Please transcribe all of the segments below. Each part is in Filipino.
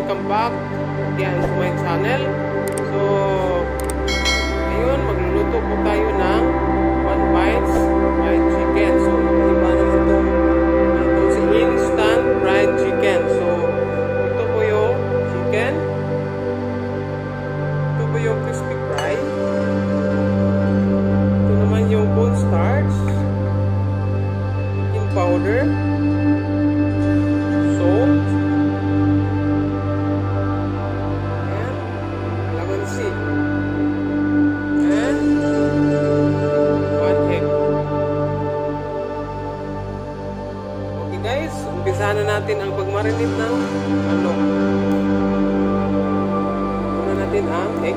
welcome back again to my channel. So, ngayon magluluto po tayo ng 1 bites fried chicken. So, iba naman ito. Ito si instant fried chicken. So, ito po yung chicken. Ito po yung crispy fry. Ito naman yung cornstarch, baking powder, salt, and calamansi, and 1 egg. Okay guys, umpisahan na natin ang pagmarinate ng manok. Una natin ang egg.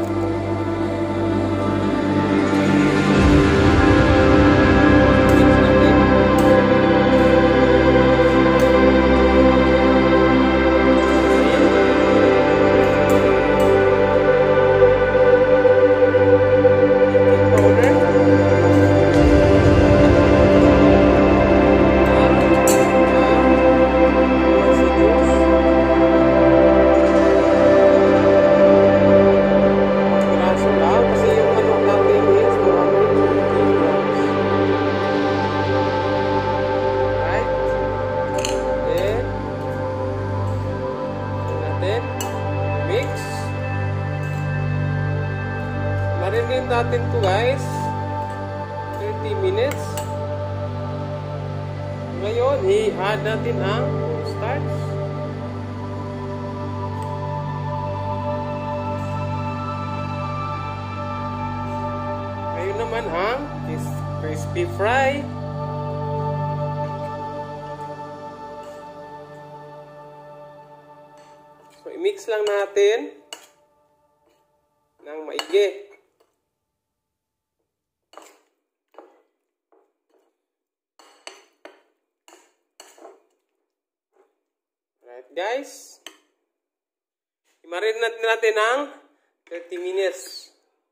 Mix. Marinate natin to guys 30 minutes. Ngayon i-add natin ang starch. Ngayon naman ang crispy fry. So, i-mix lang natin ng maigi. Alright guys. I-marinate natin ng 30 minutes.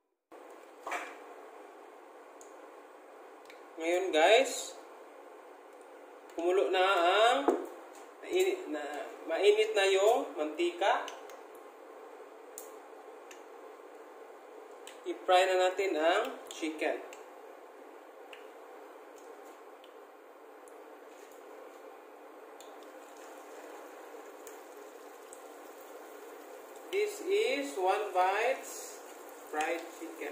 Ngayon guys, kumulo na ang mainit na yung mantika. I-fry na natin ang chicken. This is 1 bites fried chicken.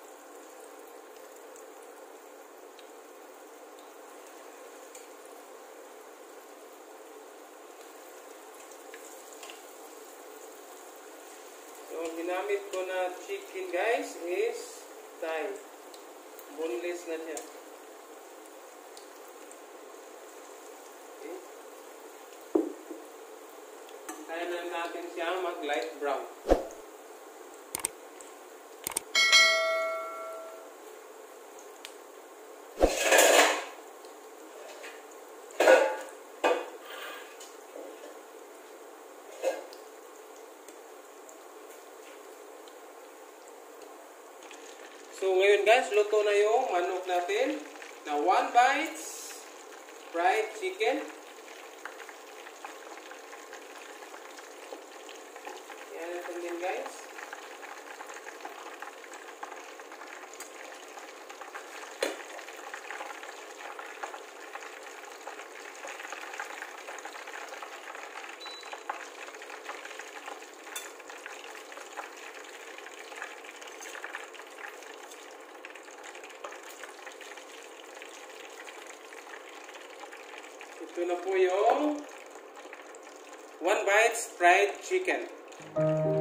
So, ginamit ko na chicken guys is thigh. Boneless na siya. Okay. Kaya na natin siya mag light brown. So, ngayon guys, luto na yung manok natin na 1 bites fried chicken. Yan natin din guys. Ito na po yung 1 bites fried chicken.